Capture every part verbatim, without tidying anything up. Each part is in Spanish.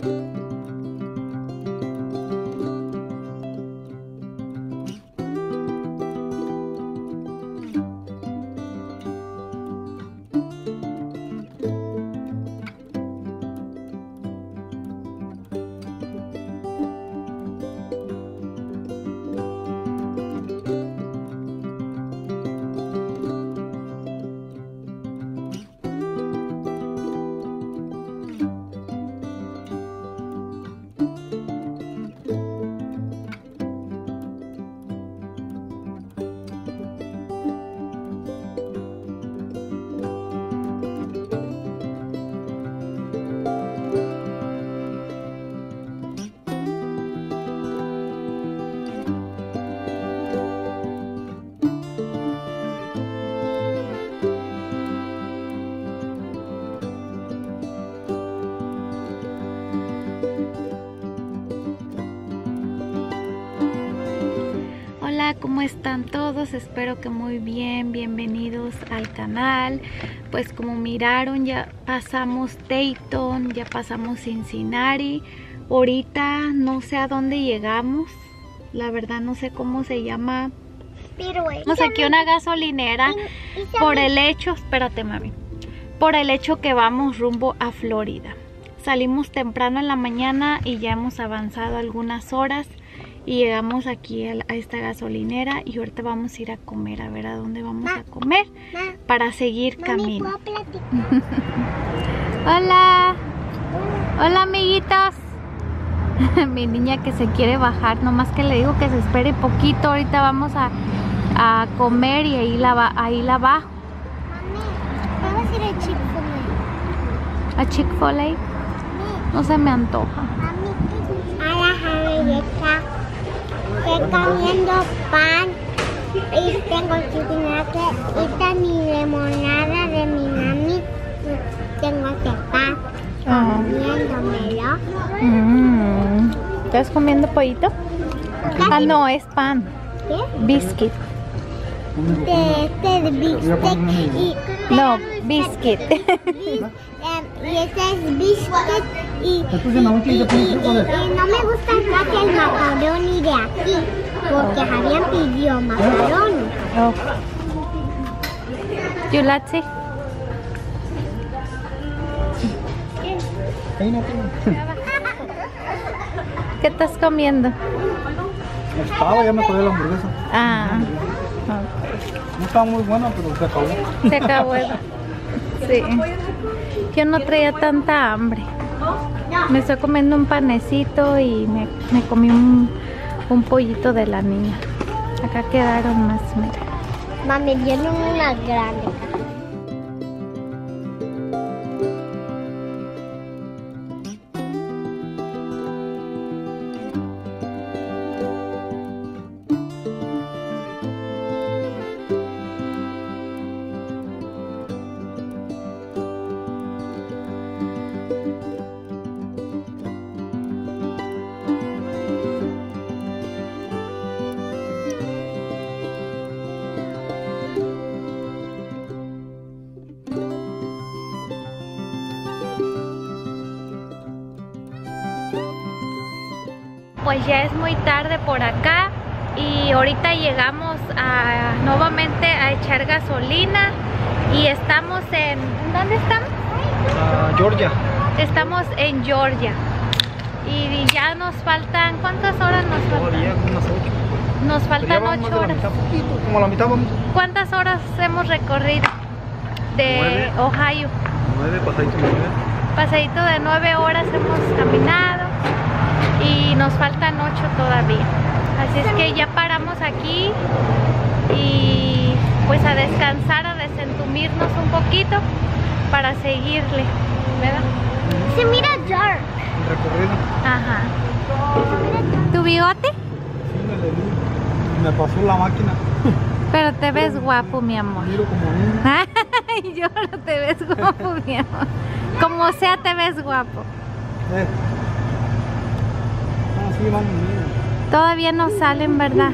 Hola, ¿cómo están todos? Espero que muy bien, bienvenidos al canal. Pues como miraron, ya pasamos Dayton, ya pasamos Cincinnati. Ahorita no sé a dónde llegamos, la verdad no sé cómo se llama. Vamos aquí a una gasolinera por el hecho, espérate mami, por el hecho que vamos rumbo a Florida. Salimos temprano en la mañana y ya hemos avanzado algunas horas y llegamos aquí a esta gasolinera y ahorita vamos a ir a comer, a ver a dónde vamos a comer para seguir camino. Hola, hola amiguitos. Mi niña que se quiere bajar, nomás que le digo que se espere poquito, ahorita vamos a, a comer y ahí la, va, ahí la bajo. Mami, vamos a ir a Chick-fil-A. ¿A Chick-fil-A? No se me antoja. Mami, a la javelleta. Estoy comiendo pan y tengo chocolate y también limonada de mi mami. Tengo este pan comiéndomelo. Mm. ¿Estás comiendo pollito? Ah, no, es pan. ¿Qué? Biscuit. De este de bistec y... No, biscuit. Y este es biscuit y, y, y, y, y no me gusta casi el macaroni de aquí porque Javier pidió macaroni. Oh. You like it? ¿Qué estás comiendo? Estaba, ya me comí la hamburguesa. Ah, no estaba muy buena, pero se acabó. Se acabó. Sí. Yo no traía tanta hambre. Me estoy comiendo un panecito y me, me comí un, un pollito de la niña. Acá quedaron más, mira. Mami, me dieron una grande. Pues ya es muy tarde por acá y ahorita llegamos a, nuevamente a echar gasolina y estamos en... ¿Dónde estamos? Uh, Georgia. Estamos en Georgia y ya nos faltan... ¿Cuántas horas nos faltan? Todavía unas ocho. Nos faltan ocho horas. Mitad, poquito, como la mitad vamos. ¿Cuántas horas hemos recorrido de Nueve. Ohio? Nueve, pasadito de nueve. Pasadito de nueve horas hemos caminado y nos faltan ocho todavía. Así es que ya paramos aquí y pues a descansar, a desentumirnos un poquito para seguirle, ¿verdad? Se mira dark. El recorrido. Ajá. ¿Tu bigote? Sí, me le di. Me pasó la máquina. Pero te ves guapo, mi amor. Miro como niño. Ay, yo no te ves guapo, mi amor. Como sea, te ves guapo. Eh. Ah, sí, vamos bien. Todavía no salen, ¿verdad?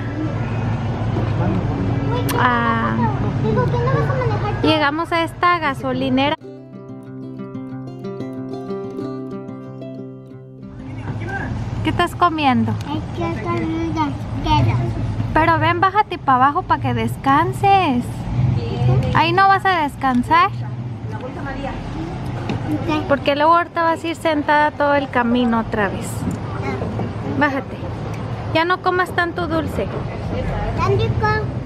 Ah, Digo, ¿qué no vas a manejar? llegamos a esta gasolinera. ¿Qué estás comiendo? Es que son los dedos. Pero ven, bájate para abajo para que descanses. Ahí no vas a descansar. Porque luego ahorita vas a ir sentada todo el camino otra vez. Bájate. Ya no comas tanto dulce. Tan rico.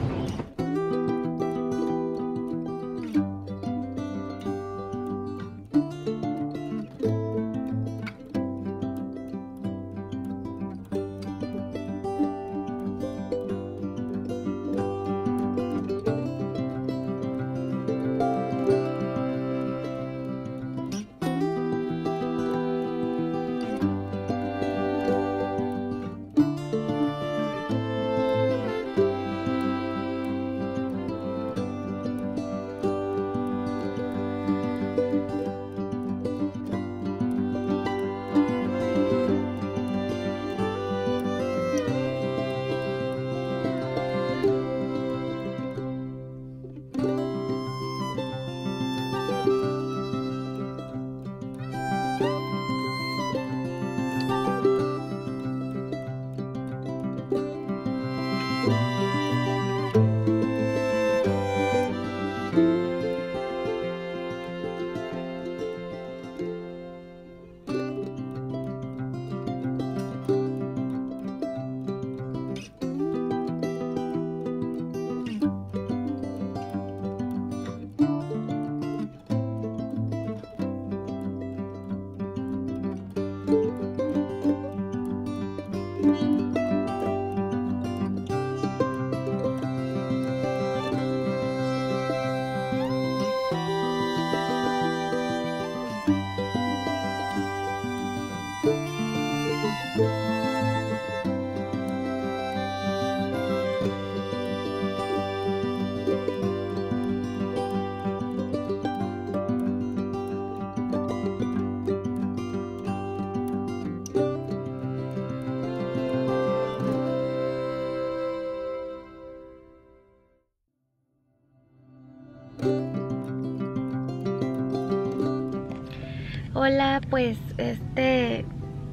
Hola, pues este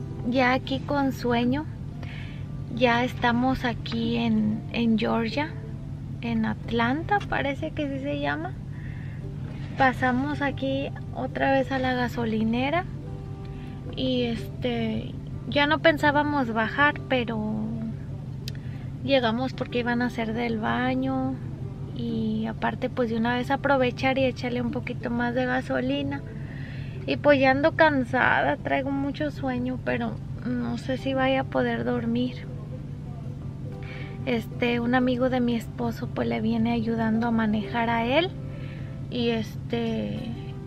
ya aquí con sueño. Ya estamos aquí en, en Georgia, en Atlanta, parece que sí se llama. Pasamos aquí otra vez a la gasolinera y este ya no pensábamos bajar, pero llegamos porque iban a hacer del baño y aparte pues de una vez aprovechar y echarle un poquito más de gasolina. Y pues ya ando cansada, traigo mucho sueño, pero no sé si vaya a poder dormir. Este, un amigo de mi esposo pues le viene ayudando a manejar a él. Y este,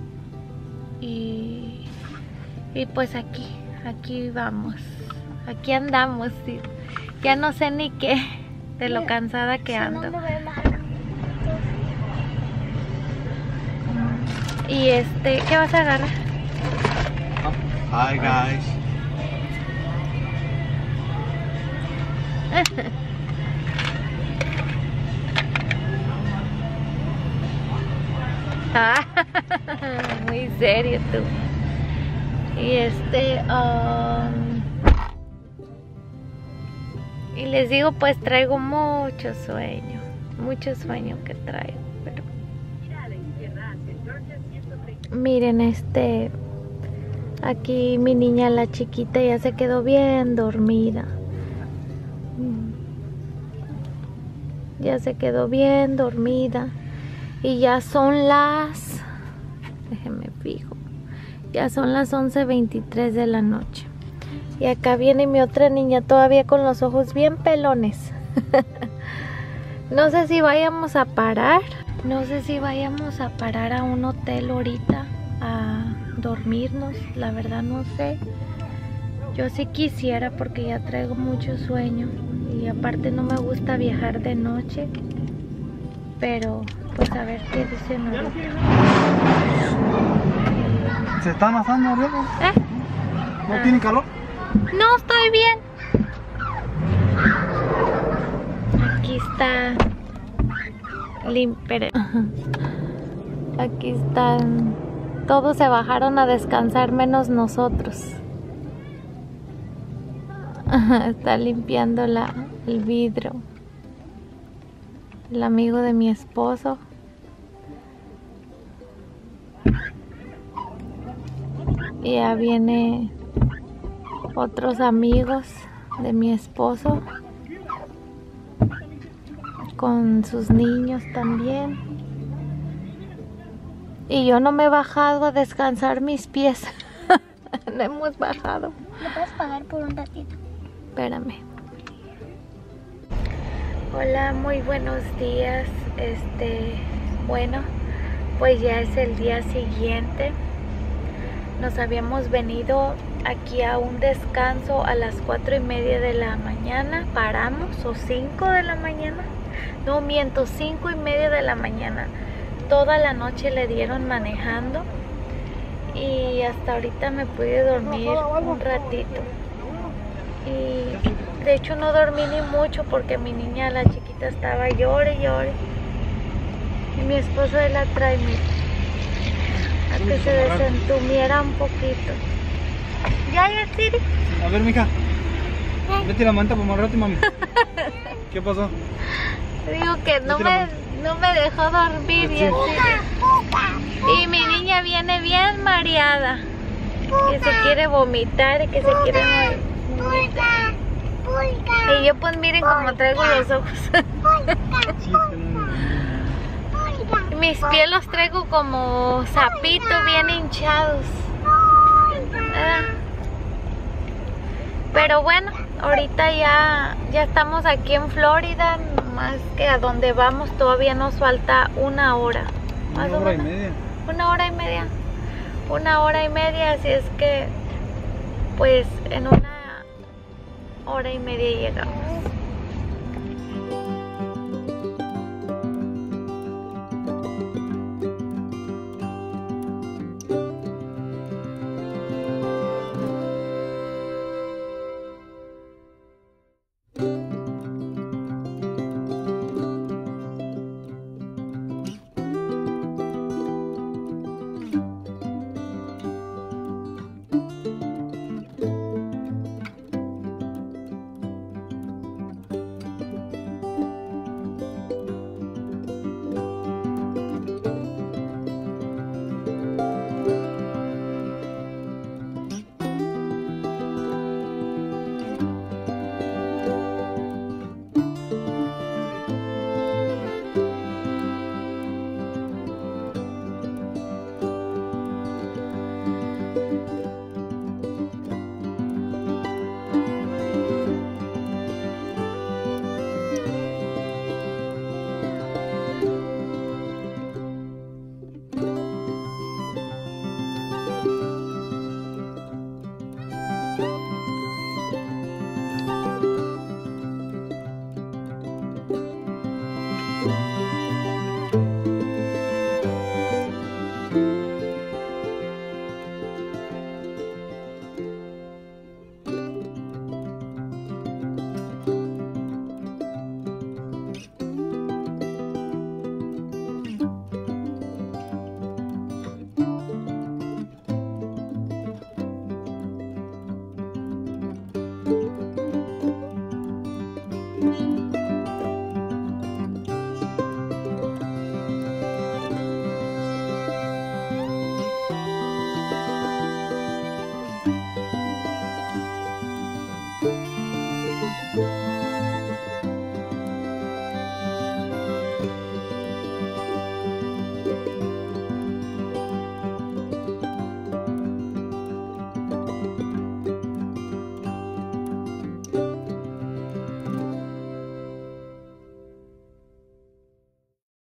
y, y pues aquí, aquí vamos, aquí andamos, sí. Ya no sé ni qué, de lo cansada que ando. Y este, ¿qué vas a agarrar? Hi guys. Ah, muy serio tú. Y este, um, y les digo, pues traigo mucho sueño, mucho sueño que traigo. Pero miren, este, aquí mi niña, la chiquita, ya se quedó bien dormida. Ya se quedó bien dormida. Y ya son las, déjenme fijo, ya son las once veintitrés de la noche. Y acá viene mi otra niña todavía con los ojos bien pelones. No sé si vayamos a parar, no sé si vayamos a parar a un hotel ahorita a dormirnos, la verdad no sé. Yo sí quisiera porque ya traigo mucho sueño y aparte no me gusta viajar de noche, pero pues a ver qué dicen ahorita. ¿Se están asando arriba? ¿Eh? ¿No Ah. tiene calor? No, estoy bien. Aquí está limpio. Aquí están. Todos se bajaron a descansar menos nosotros. Está limpiando la, el vidrio. El amigo de mi esposo. Y ya viene otros amigos de mi esposo con sus niños también. Y yo no me he bajado a descansar mis pies. No hemos bajado. ¿Me puedes pagar por un ratito? Espérame. Hola, muy buenos días. Este, bueno, pues ya es el día siguiente. Nos habíamos venido aquí a un descanso a las cuatro y media de la mañana. Paramos, o cinco de la mañana. No miento, cinco y media de la mañana. Toda la noche le dieron manejando. Y hasta ahorita me pude dormir un ratito. Y de hecho no dormí ni mucho porque mi niña, la chiquita, estaba llore y llore. Y mi esposo él la trae, mira, a que se desentumiera un poquito. ¿Ya, ya, Siri? A ver, mija. Vete la manta por más rato, mami. ¿Qué pasó? Digo que no me, no me dejó dormir. Y, y mi niña viene bien mareada. Que se quiere vomitar y que se quiere vomitar. Y yo pues miren cómo traigo los ojos. Mis pies los traigo como sapito, bien hinchados. ¿Verdad? Pero bueno, ahorita ya, ya estamos aquí en Florida. Más que a donde vamos todavía nos falta una hora. Más Una o hora y menos. media. Una hora y media. Una hora y media, así es que pues en una hora y media llegamos.